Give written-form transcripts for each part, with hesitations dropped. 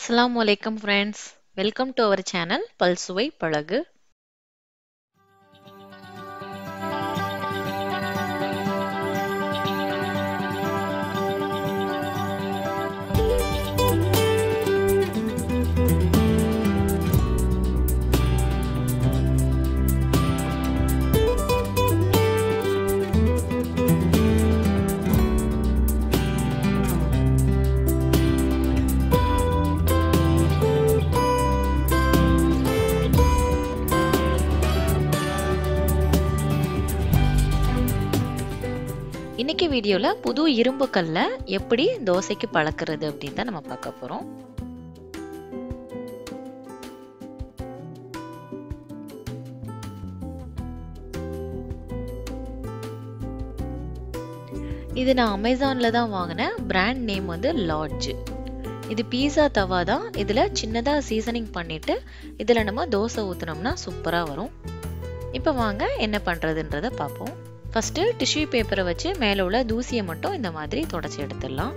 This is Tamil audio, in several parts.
Assalamualaikum friends. Welcome to our channel Palsuvai Palagu. இன்னைக்கு வீடியோல புது இரும்பு கல்ல எப்படி தோசைக்கு பழக்கிறது அப்படின்னு தான் நம்ம பார்க்க போறோம். இது நான் அமேசான்ல தான் வாங்கினேன். பிராண்ட் நேம் வந்து லார்ஜ். இது பீஸா தவா தான். இதுல சின்னதா சீசனிங் பண்ணிட்டு இதுல நம்ம தோசை ஊத்துனோம்னா சூப்பரா வரும். இப்போ வாங்க என்ன பண்றதுன்றத பார்ப்போம். ஃபர்ஸ்ட் டிஷ்யூ பேப்பரை வச்சு மேல உள்ள தூசியை மட்டும் இந்த மாதிரி தொடச்சி எடுத்துடலாம்.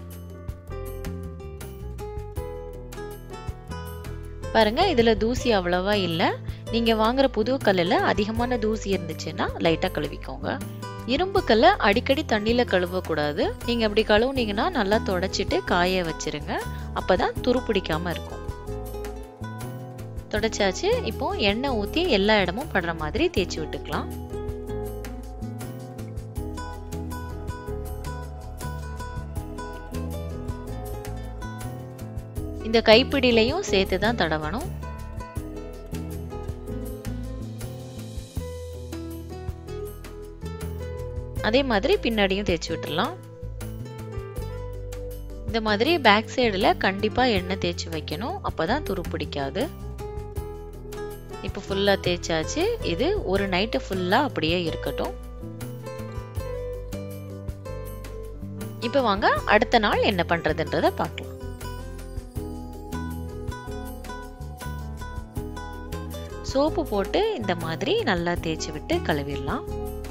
பாருங்க, இதுல தூசி அவ்வளவா இல்ல. நீங்க வாங்குற புது கல்லுல அதிகமான தூசி இருந்துச்சுன்னா லைட்டா கழுவிக்கோங்க. இரும்பு கல்லை அடிக்கடி தண்ணியில கழுவ கூடாது. நீங்க அப்படி கழுவுனீங்கன்னா நல்லா தொடச்சிட்டு காய வச்சிருங்க. அப்பதான் துரு பிடிக்காம இருக்கும். தொடச்சாச்சு. இப்போ எண்ணெய் ஊத்தி எல்லா இடமும் படுற மாதிரி தேய்ச்சி விட்டுக்கலாம். இந்த கைப்பிடியிலையும் சேர்த்து தான் தடவணும். அதே மாதிரி பின்னாடியும் தேய்ச்சி விட்டுடலாம். இந்த மாதிரி பேக் சைடுல கண்டிப்பா எண்ணெய் தேய்ச்சி வைக்கணும். அப்பதான் துரு பிடிக்காது. இப்ப ஃபுல்லா தேய்ச்சாச்சு. இது ஒரு நைட்டு ஃபுல்லா அப்படியே இருக்கட்டும். இப்ப வாங்க அடுத்த நாள் என்ன பண்றதுன்றத பார்க்கலாம். சோப்பு போட்டு இந்த மாதிரி நல்லா தேய்ச்சி விட்டு கழுவிடலாம்.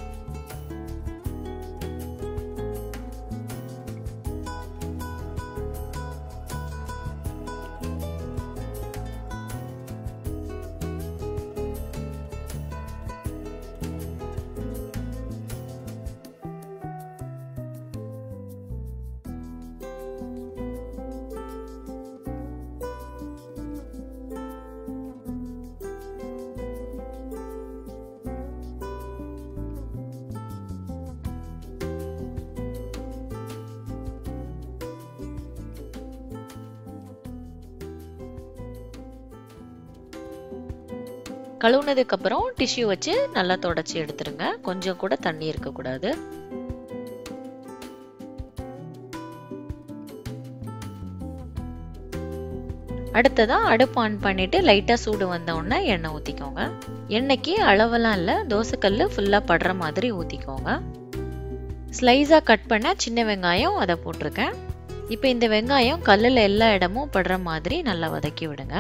கழுவுனதுக்கு அப்புறம் டிஷ்யூ வச்சு நல்லா தொடச்சி எடுத்துருங்க. கொஞ்சம் கூட தண்ணி இருக்க கூடாது. அடுத்ததா அடுப்பு ஆன் பண்ணிட்டு லைட்டா சூடு வந்த உடனே எண்ணெய் ஊத்திக்கோங்க. எண்ணெய்க்கு அளவெல்லாம் இல்ல, தோசைக்கல்லு ஃபுல்லா படுற மாதிரி ஊத்திக்கோங்க. ஸ்லைஸா கட் பண்ண சின்ன வெங்காயம் அதை போட்டிருக்கேன். இப்போ இந்த வெங்காயம் கல்லுல எல்லா இடமும் படுற மாதிரி நல்லா வதக்கி விடுங்க.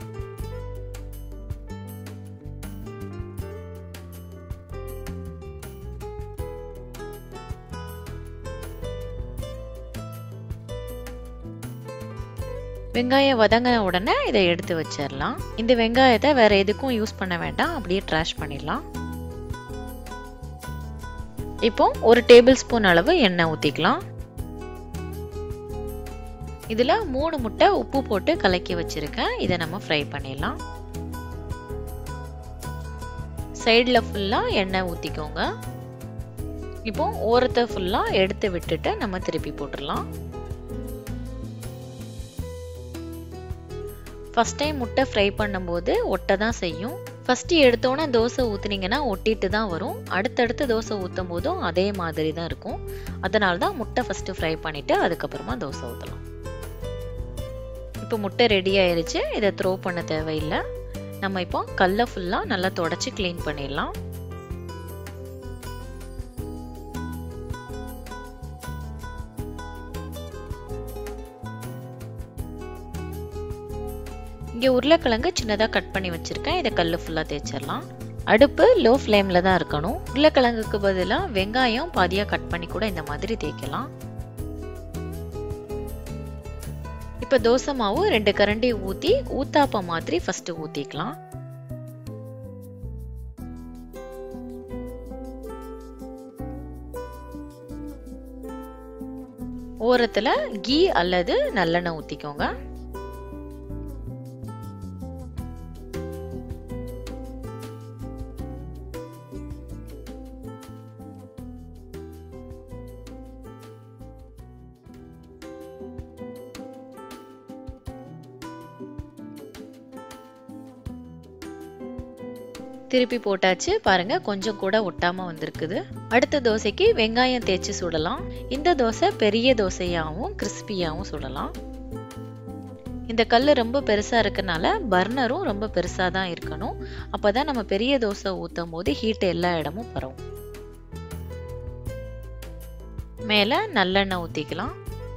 வெங்காயம் வதங்கின உடனே இதை எடுத்து வச்சிடலாம். இந்த வெங்காயத்தை வேற எதுக்கும் யூஸ் பண்ண வேண்டாம், அப்படியே ட்ராஷ் பண்ணிடலாம். இப்போ ஒரு டேபிள் ஸ்பூன் அளவு எண்ணெய் ஊத்திக்கலாம். இதுல 3 முட்டை உப்பு போட்டு கலக்கி வச்சிருக்கேன். இதை நம்ம ஃப்ரை பண்ணிடலாம். சைடுல ஃபுல்லா எண்ணெய் ஊத்திக்கோங்க. இப்போ ஓரத்தை ஃபுல்லா எடுத்து விட்டுட்டு நம்ம திருப்பி போட்டுடலாம். ஃபர்ஸ்ட் டைம் முட்டை ஃப்ரை பண்ணும்போது ஒட்ட தான் செய்யும். ஃபர்ஸ்ட் எடுத்தோன்னே தோசை ஊத்துனீங்கன்னா ஒட்டிட்டு தான் வரும். அடுத்தடுத்து தோசை ஊற்றும் போதும் அதே மாதிரி தான் இருக்கும். அதனால தான் முட்டை ஃபர்ஸ்ட் ஃப்ரை பண்ணிட்டு அதுக்கப்புறமா தோசை ஊற்றலாம். இப்போ முட்டை ரெடி ஆயிருச்சு. இதை த்ரோ பண்ண தேவையில்லை. நம்ம இப்போ கல்லை ஃபுல்லா நல்லா தொடச்சி கிளீன் பண்ணிடலாம். இங்க உருளைக்கிழங்கு சின்னதா கட் பண்ணி வச்சிருக்கேன். இதை கல்லு ஃபுல்லா தேய்ச்சிடலாம். அடுப்பு லோ ஃப்ளேம்ல தான் இருக்கணும். உருளைக்கிழங்குக்கு பதிலா வெங்காயம் பாதியா கட் பண்ணி கூட இந்த மாதிரி தேய்க்கலாம். இப்போ தோசை மாவு 2 கரண்டி ஊற்றி ஊத்தாப்பம் மாதிரி ஃபர்ஸ்ட் ஊற்றிக்கலாம். ஓரத்தில் கீ அல்லது நல்லெண்ணெய் ஊற்றிக்கோங்க. திருப்பி போட்டாச்சு. பாருங்க கொஞ்சம் கூட ஒட்டாம வந்திருக்குது. அடுத்த தோசைக்கு வெங்காயம் தேய்ச்சி சுடலாம். இந்த தோசை பெரிய தோசையாகவும் கிறிஸ்பியாகவும் சுடலாம். இந்த கல் ரொம்ப பெருசா இருக்கனால பர்னரும் ரொம்ப பெருசா தான் இருக்கணும். அப்பதான் நம்ம பெரிய தோசை ஊத்தும் போது ஹீட் எல்லா இடமும் பரவும். மேல நல்லெண்ணெய் ஊத்திக்கலாம்.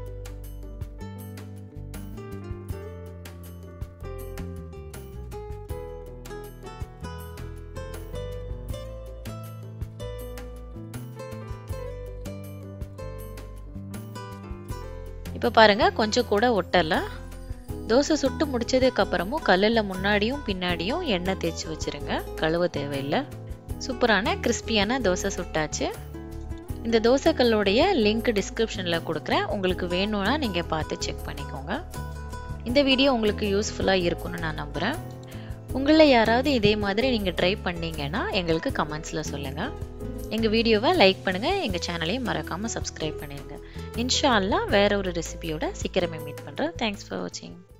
இப்போ பாருங்க கொஞ்சம் கூட ஒட்டல. தோசை சுட்டு முடிச்சதுக்கு அப்புறமும் கல்லுல முன்னாடியும் பின்னாடியும் எண்ணெய் தேய்ச்சி வச்சிருங்க. கழுவ தேவையில்லை. சூப்பரான கிறிஸ்பியான தோசை சுட்டாச்சு. இந்த தோசை கல்லுடைய லிங்க் டிஸ்கிரிப்ஷன்ல கொடுக்குறேன். உங்களுக்கு வேணும்னா நீங்க பார்த்து செக் பண்ணிக்கோங்க. இந்த வீடியோ உங்களுக்கு யூஸ்ஃபுல்லா இருக்கும்னு நான் நம்புறேன். உங்களை யாராவது இதே மாதிரி நீங்க ட்ரை பண்ணீங்கன்னா எங்களுக்கு கமெண்ட்ஸ்ல சொல்லுங்க. எங்க வீடியோவை லைக் பண்ணுங்க. எங்க சேனலையும் மறக்காம சப்ஸ்கிரைப் பண்ணிருங்க. இன்ஷா அல்லாஹ் வேற ஒரு ரெசிபியோட சீக்கிரமே மீட் பண்றேன். தேங்க்ஸ் ஃபார் வாட்சிங்.